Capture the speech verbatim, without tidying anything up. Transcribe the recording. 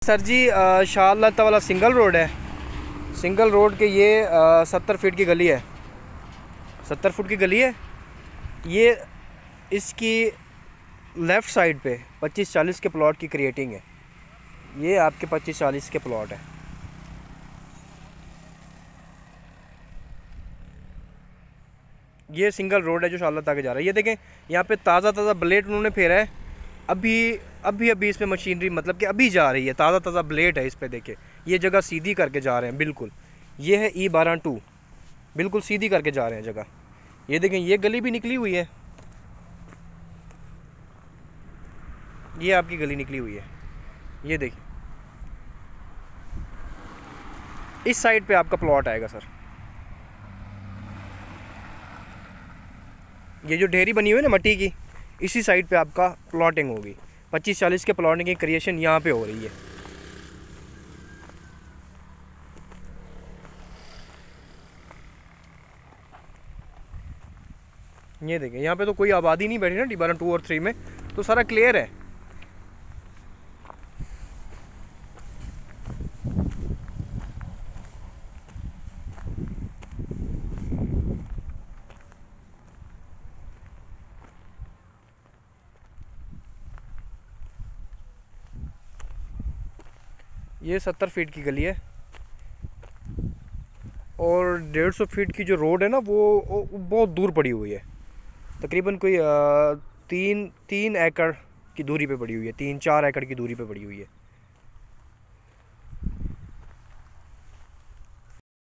Sir जी शाह अल्लाह ताला सिंगल रोड है। सिंगल रोड के ये सत्तर फीट की गली है, सत्तर फुट की गली है। ये इसकी लेफ़्ट साइड पे पच्चीस चालीस के प्लॉट की क्रिएटिंग है। ये आपके पच्चीस चालीस के प्लॉट है। ये सिंगल रोड है जो शाह अल्लाह तक जा रहा है। ये देखें यहाँ पे ताज़ा ताज़ा ब्लेड उन्होंने फेरा है। अभी अभी अभी इस पर मशीनरी मतलब कि अभी जा रही है, ताज़ा ताज़ा ब्लेड है इस पर। देखें ये जगह सीधी करके जा रहे हैं बिल्कुल। ये है ई बारह टू, बिल्कुल सीधी करके जा रहे हैं जगह। ये देखें ये गली भी निकली हुई है, ये आपकी गली निकली हुई है। ये देखिए इस साइड पे आपका प्लॉट आएगा सर। ये जो ढेरी बनी हुई है ना मट्टी की, इसी साइड पे आपका प्लॉटिंग होगी। पच्चीस चालीस के प्लॉटिंग की क्रिएशन यहाँ पे हो रही है। ये देखें यहाँ पे तो कोई आबादी नहीं बैठी ना डी बारह टू और थ्री में, तो सारा क्लियर है। ये सत्तर फीट की गली है और डेढ़ सौ फीट की जो रोड है ना वो, वो बहुत दूर पड़ी हुई है। तकरीबन कोई तीन तीन एकड़ की दूरी पे पड़ी हुई है, तीन चार एकड़ की दूरी पे पड़ी हुई है।